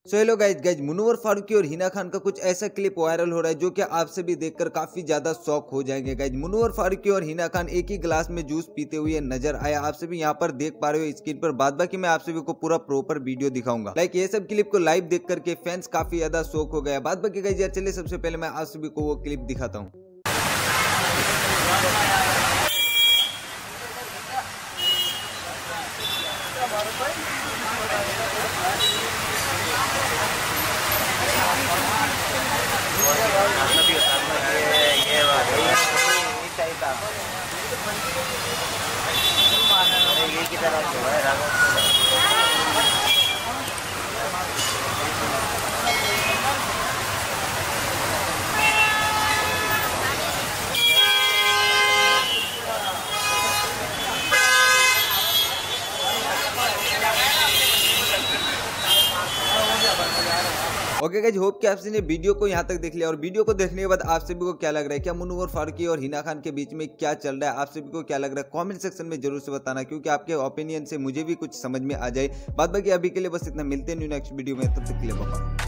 सो hello guys Munawar Faruqui और हिना खान का कुछ ऐसा क्लिप वायरल हो रहा है जो कि आपसे भी देखकर काफी ज्यादा शॉक हो जाएंगे गाइज। मुनव्वर फारूकी और हिना खान एक ही गिलास में जूस पीते हुए नजर आया। आपसे भी यहाँ पर देख पा रहे हो स्क्रीन पर। बाद बाकी मैं आपसे भी को पूरा प्रॉपर वीडियो दिखाऊंगा। ये सब क्लिप को लाइव देख करके फैंस काफी ज्यादा शॉक हो गया। बाद बाकी गाइज यार चलिए सबसे पहले मैं आप सभी को वो क्लिप दिखाता हूँ। ये की तरह जो है ओके गाइज, होप कि आपने ये वीडियो को यहाँ तक देख लिया। और वीडियो को देखने के बाद आप सभी को क्या लग रहा है, क्या मुनव्वर फारूकी और हिना खान के बीच में क्या चल रहा है, आप सभी को क्या लग रहा है कमेंट सेक्शन में जरूर से बताना, क्योंकि आपके ओपिनियन से मुझे भी कुछ समझ में आ जाए। बाद बाकी अभी के लिए बस इतना, मिलते हैं न्यू नेक्स्ट वीडियो में, तब तक के लिए बाय।